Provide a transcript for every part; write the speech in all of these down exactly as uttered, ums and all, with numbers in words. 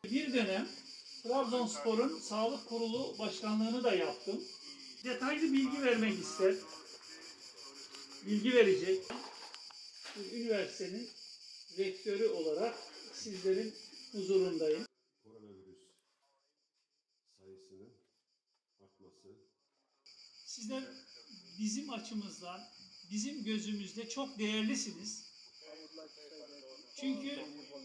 Bir dönem Trabzonspor'un Sağlık Kurulu Başkanlığını da yaptım. Detaylı bilgi vermek ister. Bilgi verecek. Üniversitenin rektörü olarak sizlerin huzurundayım. Koronavirüs sayısının artması. Sizler bizim açımızdan, bizim gözümüzde çok değerlisiniz. Çünkü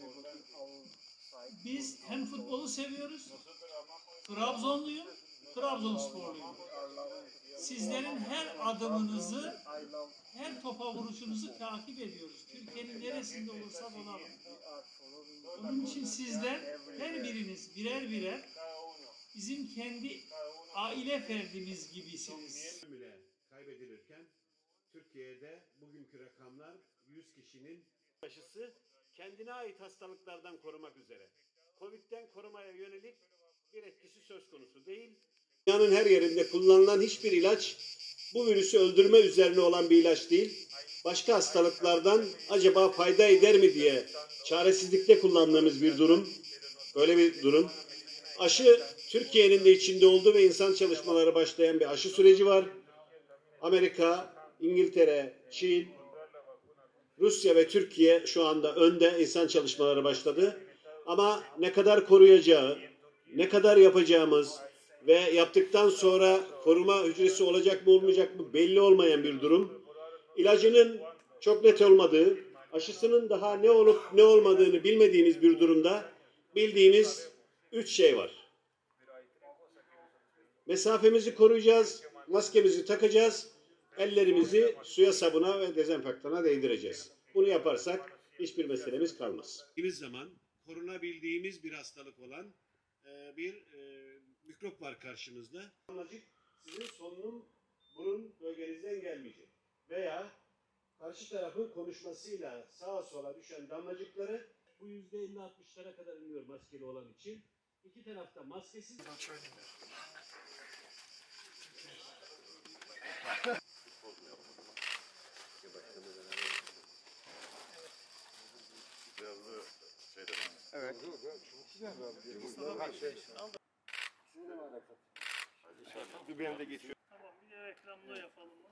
biz hem futbolu seviyoruz, Trabzonluyum, Trabzonsporluyum. Sizlerin her adımınızı, her topa vuruşunuzu takip ediyoruz. Türkiye'nin neresinde olursak olalım. Onun için sizler her biriniz birer birer bizim kendi aile ferdimiz gibisiniz. Bile kaybedilirken Türkiye'de bugünkü rakamlar yüz kişinin aşısı kendine ait hastalıklardan korumak üzere. Covid'den korumaya yönelik bir etkisi söz konusu değil. Dünyanın her yerinde kullanılan hiçbir ilaç bu virüsü öldürme üzerine olan bir ilaç değil. Başka hastalıklardan acaba fayda eder mi diye çaresizlikte kullandığımız bir durum. Böyle bir durum. Aşı Türkiye'nin de içinde olduğu ve insan çalışmaları başlayan bir aşı süreci var. Amerika, İngiltere, Çin, Rusya ve Türkiye şu anda önde insan çalışmaları başladı. Ama ne kadar koruyacağı, ne kadar yapacağımız ve yaptıktan sonra koruma hücresi olacak mı olmayacak mı belli olmayan bir durum. İlacının çok net olmadığı, aşısının daha ne olup ne olmadığını bilmediğimiz bir durumda bildiğimiz üç şey var. Mesafemizi koruyacağız, maskemizi takacağız, ellerimizi suya, sabuna ve dezenfektana değdireceğiz. Bunu yaparsak hiçbir meselemiz kalmaz. Bildiğimiz zaman korunabildiğimiz bir hastalık olan e, bir e, mikrop var karşımızda. Damlacık sizin solunum burun bölgenizden gelmeyecek. Veya karşı tarafın konuşmasıyla sağa sola düşen damlacıkları bu yüzde elli altmışlara kadar iniyor maskeli olan için. İki tarafta maskesiz. Evet. Bir benim de geçiyor. Tamam, bir de reklamda yapalım.